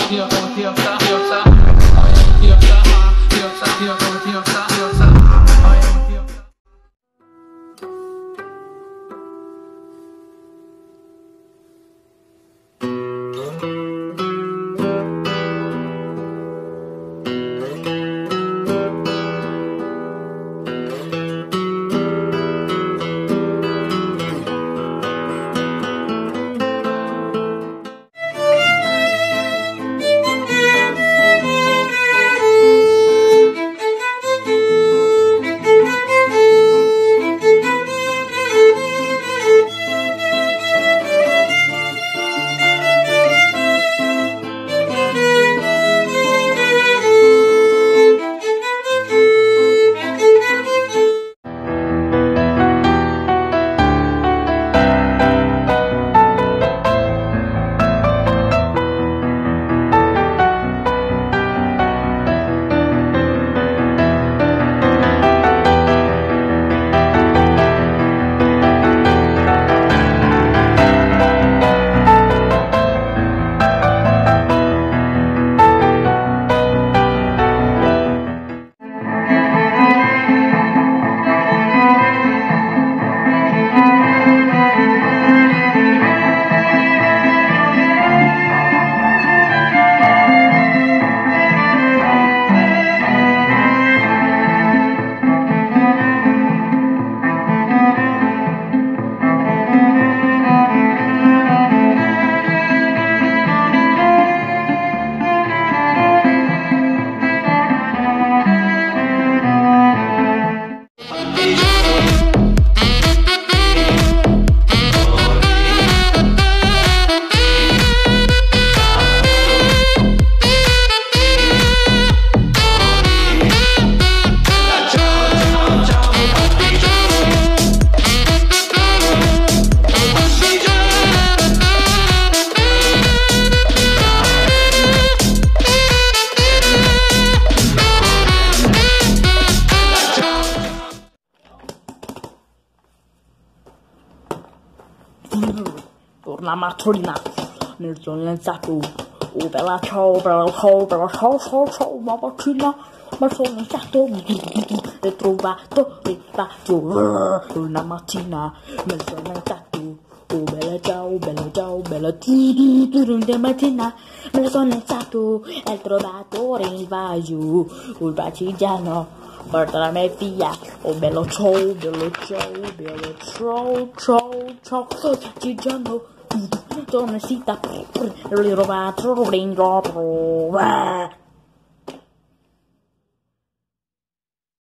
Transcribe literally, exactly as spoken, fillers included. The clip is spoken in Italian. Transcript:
Torna matrina nel sonnesato. Oh bella ciao, bella ciao, bella ciao, ciao, ciao, ma matrina, ma sono stato e trovato, rifatto una mattina nel sonnesato. Oh bella ciao, bella ciao, bella tirururun mattina me la sono alzato e ho trovato rinvaso un partigiano porta la mia figlia. Oh bello ciao, bello ciao, bello ciao, ciao, ciao, partigiano sono sita, l'ho trovato rinvaso.